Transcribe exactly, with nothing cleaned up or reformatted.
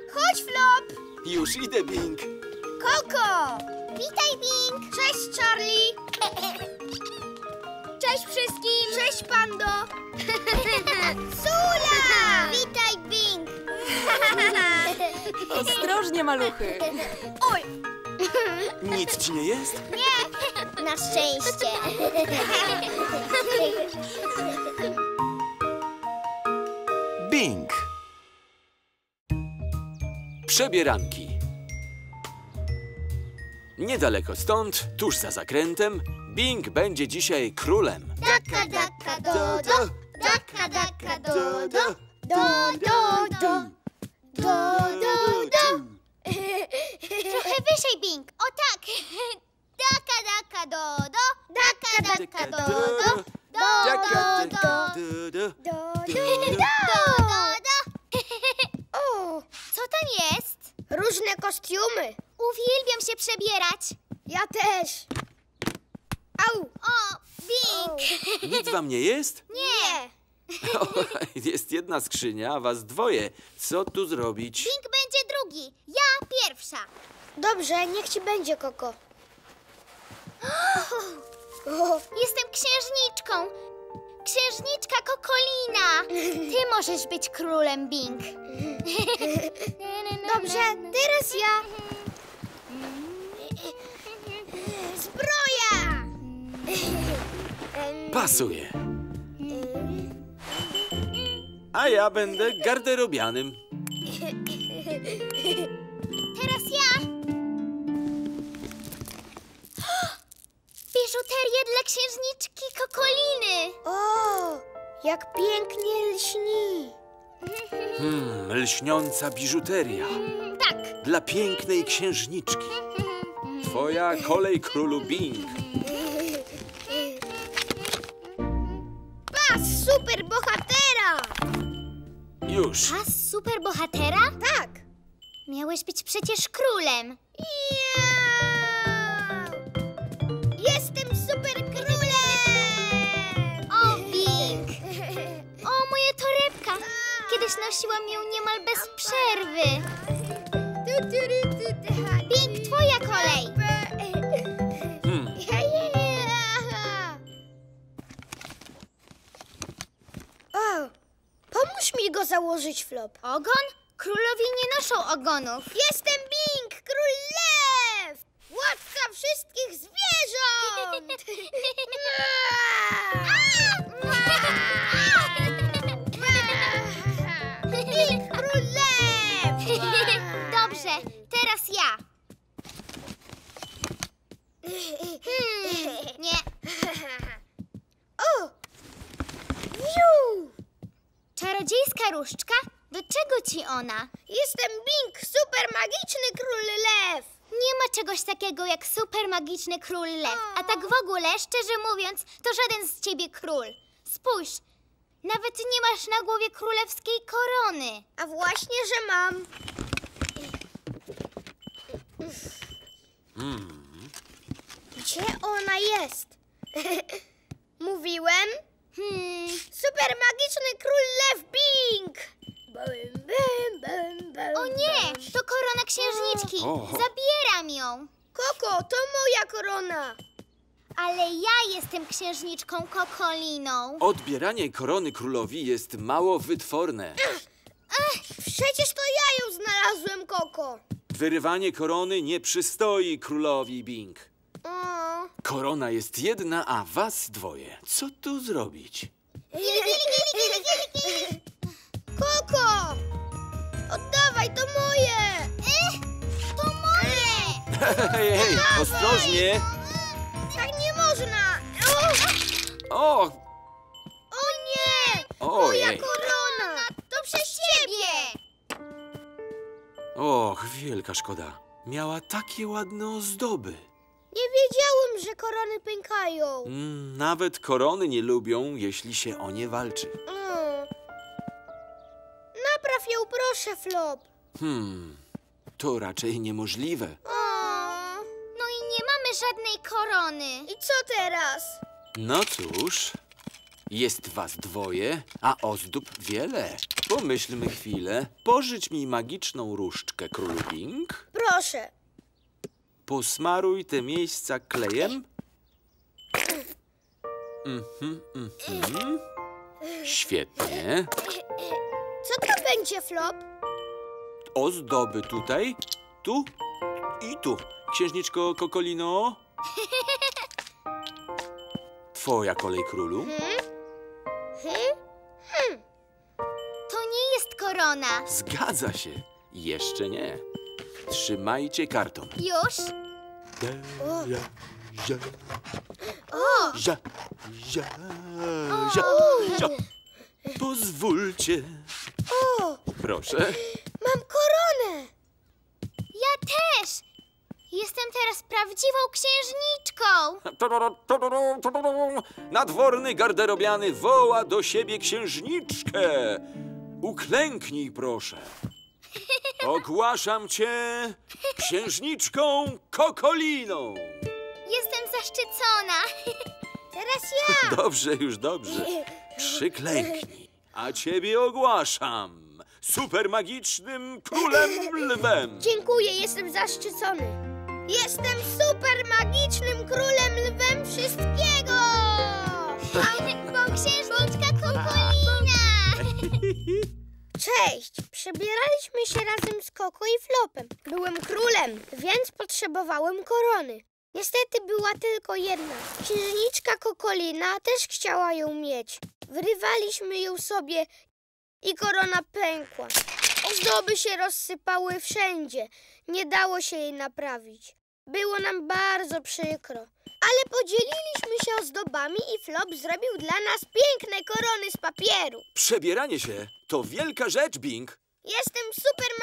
Chodź, Flop! Już idę, Bing. Koko! Witaj, Bing! Cześć, Charlie! Cześć wszystkim! Cześć, Pando! Sula! Witaj, Bing! Ostrożnie, maluchy. Oj! Nic ci nie jest? Nie! Na szczęście! Bing. Przebieranki. Niedaleko stąd, tuż za zakrętem, Bing będzie dzisiaj królem. Daka, daka, do, do! Daka, daka, do, do! Do, do, do! Do, do, do! Trochę wyżej, Bing! O tak! Daka, daka, do, do! Daka, daka, do, do! Do, do, do! do. Do, do, do! O, co tam jest? Różne kostiumy. Uwielbiam się przebierać. Ja też. Au! O, Bing! Nic wam nie jest? Nie! O, jest jedna skrzynia, a was dwoje. Co tu zrobić? Bing będzie drugi, ja pierwsza. Dobrze, niech ci będzie, Koko. Jestem księżniczką. Księżniczka Kokolina. Ty możesz być królem, Bing. Dobrze, teraz ja. Zbroja! Pasuje. A ja będę garderobianym. Teraz ja. Biżuterię dla księżniczki Kokoliny. O, jak pięknie lśni. Hmm, lśniąca biżuteria. Tak. Dla pięknej księżniczki. Twoja kolej, królu Bing. Pas super bohatera. Już. Pas super bohatera? Tak. Miałeś być przecież królem. Ja! Jestem super królem! O, Bing! O, moja torebka! Kiedyś nosiłam ją niemal bez przerwy. Bing, twoja kolej! Hmm. O, pomóż mi go założyć, Flop. Ogon? Królowie nie noszą ogonów. Jestem Bing, król lew! Władca wszystkich zwierząt! Bing, król lew! Dobrze, teraz ja. Hmm, nie. O! Wiu! Czarodziejska różdżka? Do czego ci ona? Jestem Bing, super magiczny król lew! Nie ma czegoś takiego jak super magiczny król lew. A tak w ogóle, szczerze mówiąc, to żaden z ciebie król. Spójrz, nawet nie masz na głowie królewskiej korony. A właśnie, że mam. Hmm. Gdzie ona jest? Mówiłem? Hmm. Super magiczny król lew Bing! Bum, bum, bum, bum, o nie! To korona księżniczki! O. Zabieram ją! Koko, to moja korona! Ale ja jestem księżniczką Kokoliną. Odbieranie korony królowi jest mało wytworne. Ech, przecież to ja ją znalazłem, Koko! Wyrywanie korony nie przystoi królowi Bing. O. Korona jest jedna, a was dwoje. Co tu zrobić? Gili, gili, gili, gili, gili, gili. Koko! Oddawaj, to moje! Ech, to moje! Hej, hej, ostrożnie! Tak nie można! O, O! o nie! Ojej. Moja korona! To przez ciebie! Och, wielka szkoda. Miała takie ładne ozdoby. Nie wiedziałem, że korony pękają. Mm, nawet korony nie lubią, jeśli się o nie walczy. Mm. Napraw ją, proszę, Flop. Hmm, to raczej niemożliwe. O. No i nie mamy żadnej korony. I co teraz? No cóż, Jest was dwoje, a ozdób wiele. Pomyślmy chwilę. Pożycz mi magiczną różdżkę, królu Bing. Proszę. Posmaruj te miejsca klejem. Mhm, mhm. Świetnie. Co to będzie, Flop? Ozdoby tutaj, tu i tu. Księżniczko Kokolino. Twoja kolej, królu. To nie jest korona. Zgadza się. Jeszcze nie. Trzymajcie karton. Już? O. Ja, ja, O! ja, ja, ja, ja. Pozwólcie. O, Proszę. mam koronę. Ja też! Jestem teraz prawdziwą księżniczką! Nadworny garderobiany woła do siebie księżniczkę. Uklęknij, proszę. Ogłaszam cię księżniczką Kokoliną. Jestem zaszczycona! Teraz ja. Dobrze, już dobrze. Przyklęknij, a ciebie ogłaszam supermagicznym królem lwem. Dziękuję, jestem zaszczycony. Jestem super magicznym królem lwem wszystkiego. Bo księżniczka Kokolina! Cześć! Przebieraliśmy się razem z Koko i Flopem. Byłem królem, więc potrzebowałem korony. Niestety była tylko jedna. Księżniczka Kokolina też chciała ją mieć. Wyrywaliśmy ją sobie i korona pękła. Ozdoby się rozsypały wszędzie. Nie dało się jej naprawić. Było nam bardzo przykro. Ale podzieliliśmy się ozdobami i Flop zrobił dla nas piękne korony z papieru. Przebieranie się to wielka rzecz, Bing. Jestem super